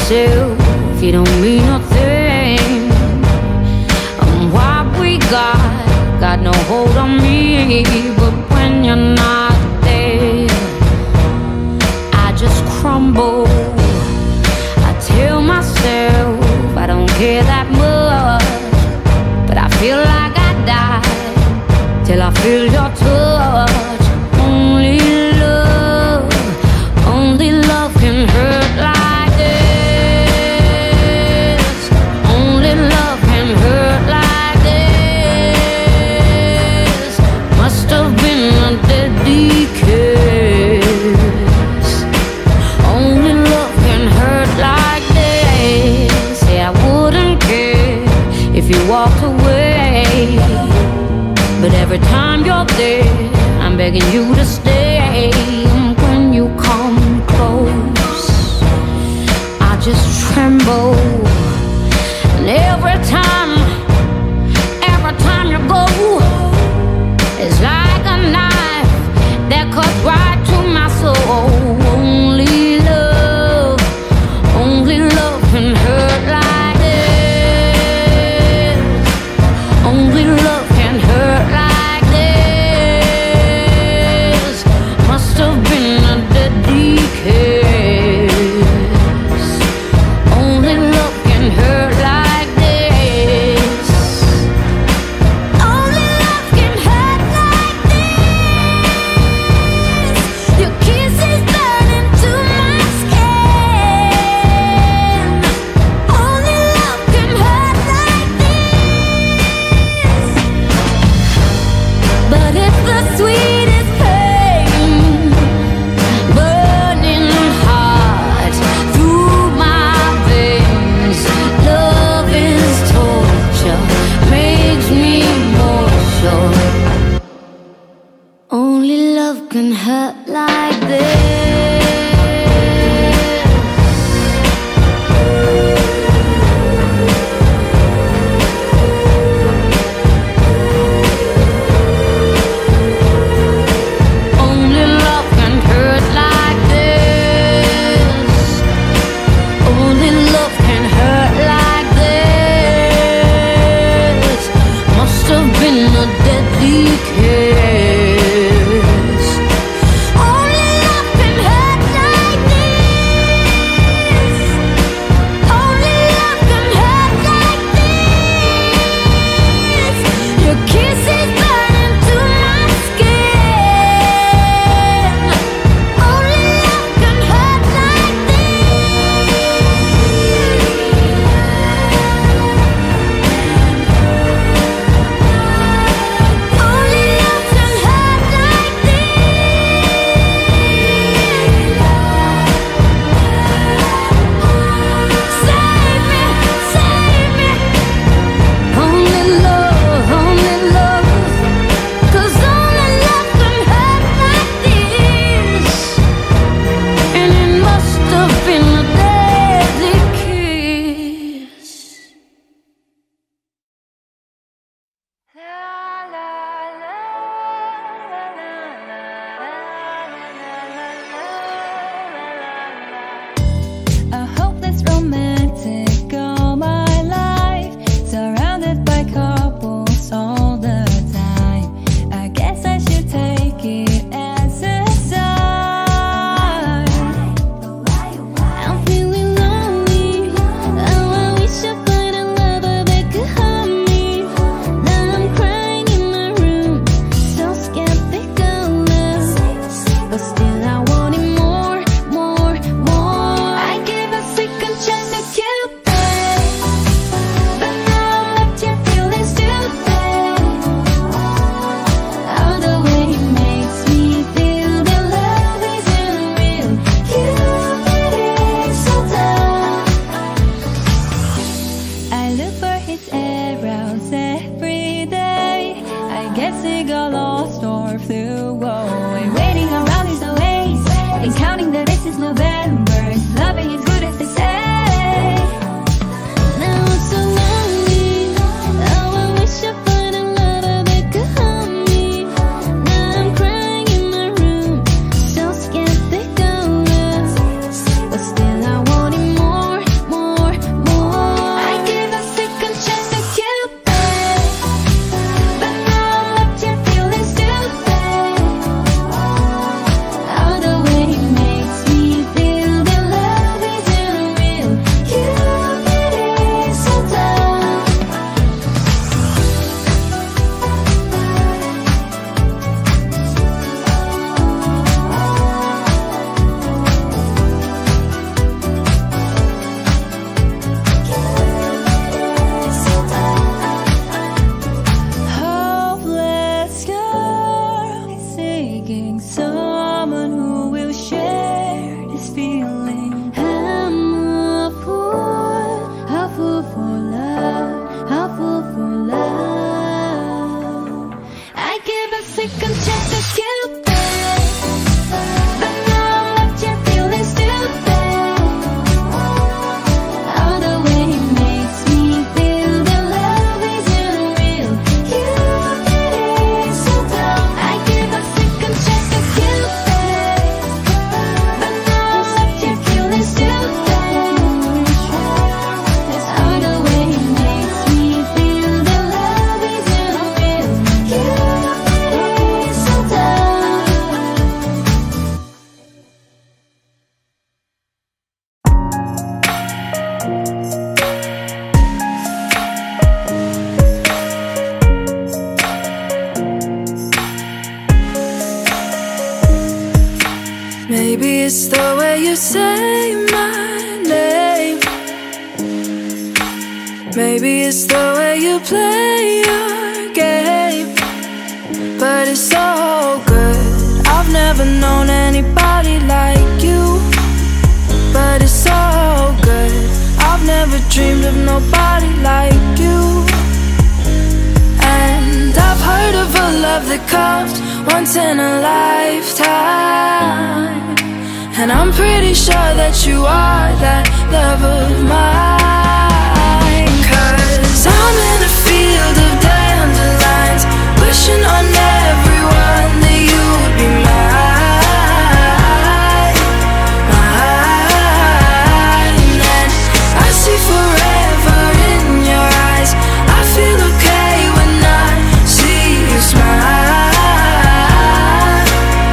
yourself, you don't mean nothing. And what we got no hold on me. But when you're not there, I just crumble. I tell myself I don't care that much, but I feel like I die till I feel your touch. Only love can hurt like this. Only love can hurt like this. Must have been a deadly kiss. Only love can hurt like this. Say I wouldn't care if you walked away, but every time you're there, I'm begging you to stay. When you come close, I just tremble. And every time you go, it's like a knife that cuts right to my soul. Only love can hurt like this. Only love can hurt like this. the way you say my name. Maybe it's the way you play your game, but it's so good. I've never known anybody like you, but it's so good. I've never dreamed of nobody like you. And I've heard of a love that comes once in a lifetime, and I'm pretty sure that you are that love of mine. 'Cause I'm in a field of dandelions, wishing on everyone that you would be mine, mine. And I see forever in your eyes. I feel okay when I see you smile,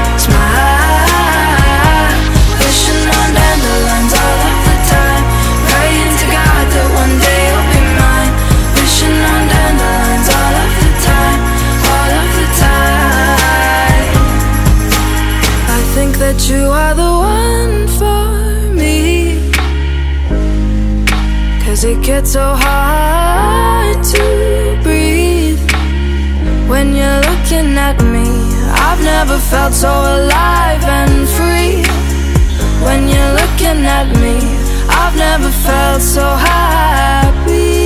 smile. Wishing on dandelions all of the time, praying to God that one day you'll be mine. Wishing on dandelions all of the time, all of the time. I think that you are the one for me, 'cause it gets so hard to breathe when you're looking at me. I've never felt so alive and free. When you're looking at me, I've never felt so happy.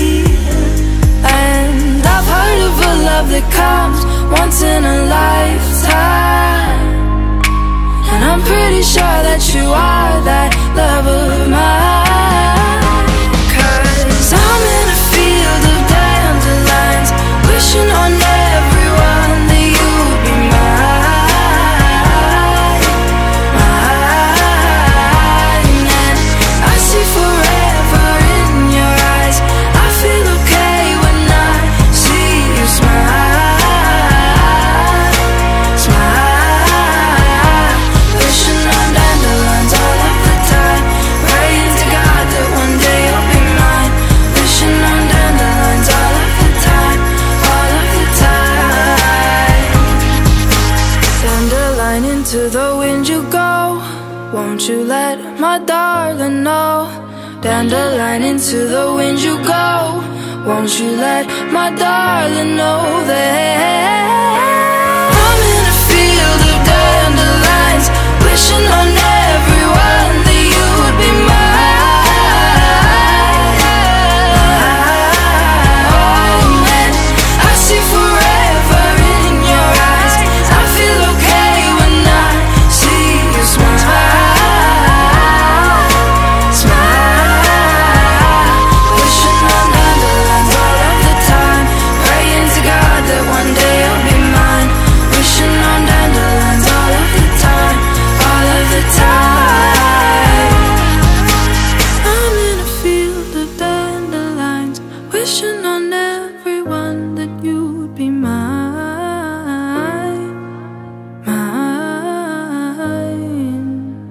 And I've heard of a love that comes once in a lifetime, and I'm pretty sure that you are that love of mine. 'Cause I'm in a field of dandelions, wishing on everyone that you would be mine, mine. And I see forever in your eyes. I feel okay when I see you smile, smile. Wishing on dandelions all of the time, praying to God that one day you'll be mine. Wishing on dandelions all of the time, all of the time. Dandelion, into the wind you go, won't you let my darling know? Dandelion, into the wind you go, won't you let my darling know that I'm in a field of dandelions, wishing on everyone that you would be mine, mine. And I see forever in your eyes. I feel okay when I see you smile, smile. Wishing on dandelions all of the time, praying to God that one day you'll be mine. Wishing on dandelions all of the time, all of the time. I'm in a field of dandelions, wishing on everyone that you would be mine, mine.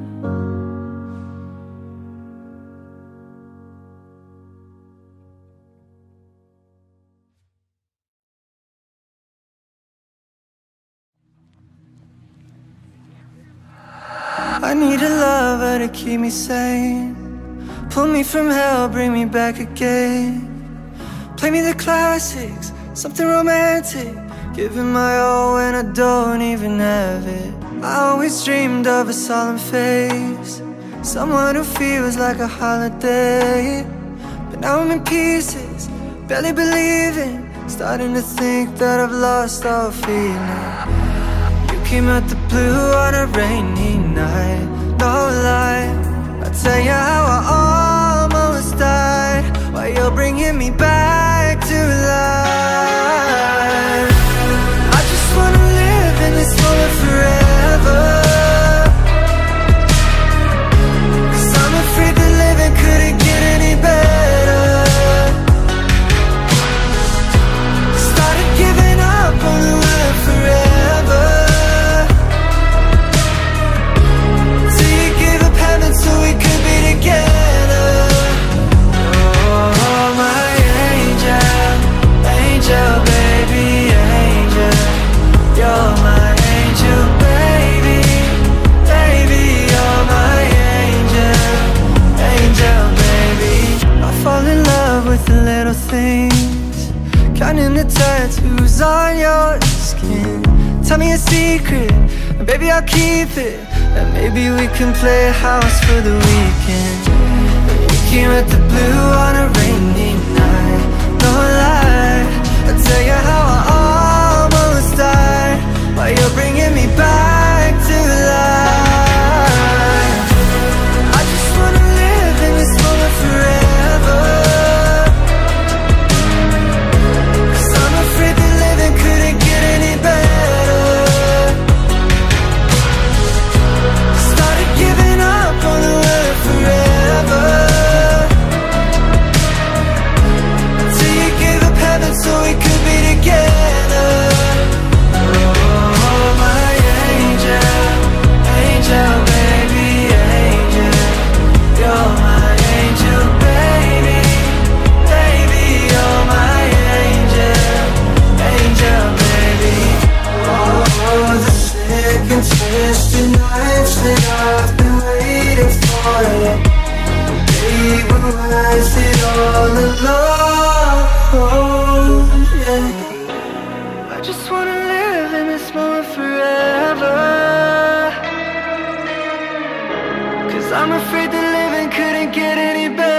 I need a lover to keep me sane, pull me from hell, bring me back again. Play me the classics, something romantic, giving my all when I don't even have it. I always dreamed of a solemn face, someone who feels like a holiday. But now I'm in pieces, barely believing, starting to think that I've lost all feeling. You came out the blue on a rainy night, no lie, I'll tell you how I almost died, while you're bringing me back to life. I just wanna live in this moment forever, 'cause I'm afraid that living couldn't get any better. Started giving up on the word forever. tattoos on your skin. Tell me a secret, and baby I'll keep it. And maybe we can play house for the weekend. We can rent the blue on a rainy night. No lie, I'll tell you how I almost died while you're bringing me back to life. I just wanna live in this moment forever, 'cause I'm afraid that living couldn't get any better. Started giving up on the word forever, till you gave up heaven so we could be together. Oh, my angel, angel, baby, angel. You're my angel, baby, baby, you're my angel, angel, baby. Oh, the sick and twisted nights that I've been waiting for you. They were worth it all alone, yeah. I just wanna live in this moment forever, 'cause I'm afraid that living couldn't get any better.